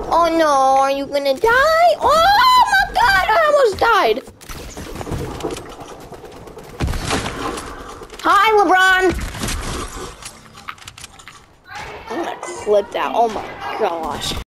Oh no, are you gonna die? Oh my god, I almost died. Hi, LeBron. I'm gonna clip that. Oh my gosh.